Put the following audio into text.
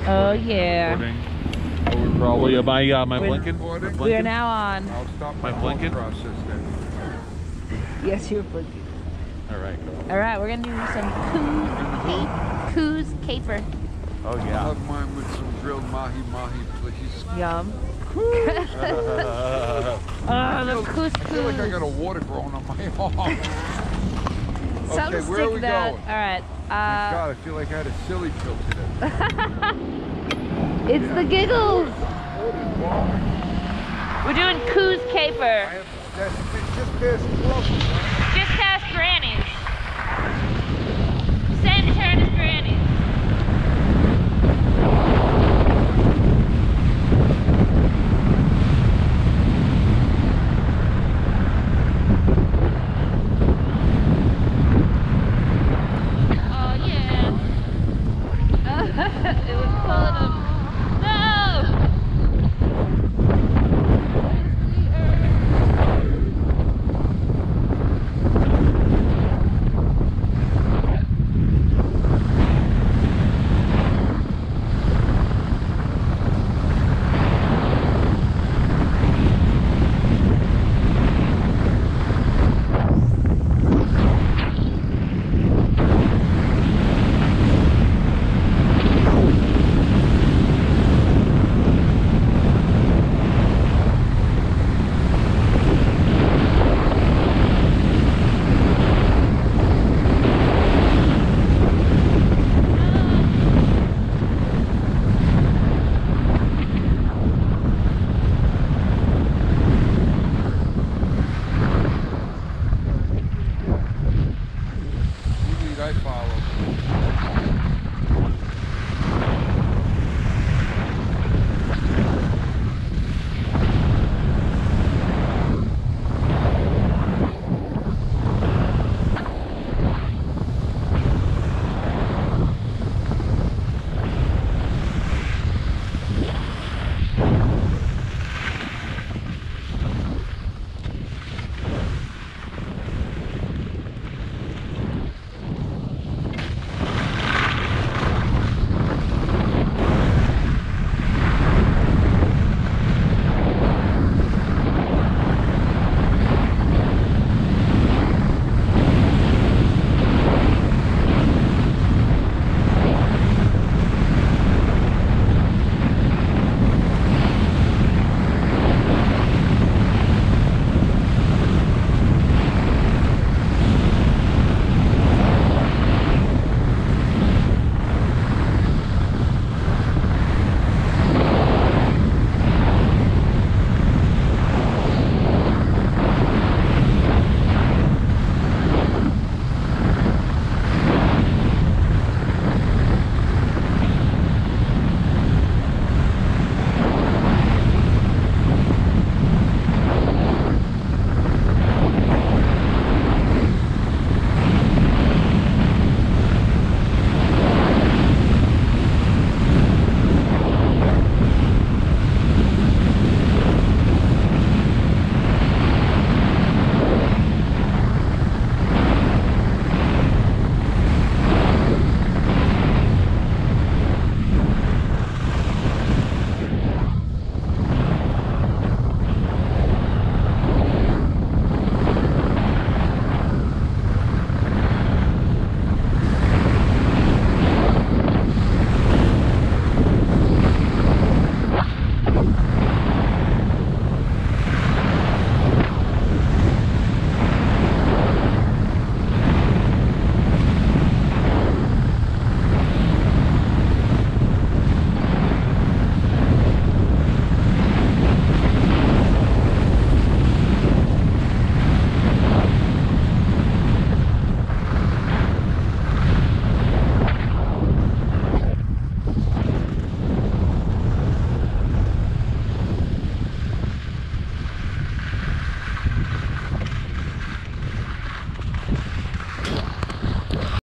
Oh yeah. Probably my Lincoln. We are now on. I'll stop My blinking? process then. Yes, you're blinking. All right. All right, we're gonna do some Coos caper. Oh I'll yeah. have mine with some grilled mahi, please. Yum. I The feel like I got a couscous. water growing on my arm. Something Okay, where are we that. going? All right. God, I feel like I had a silly pill today. It's the giggles. We're doing Coos I caper. have that's just past 12. Just past Granny's. Send her to Granny's. Oh yeah. It was pulling them.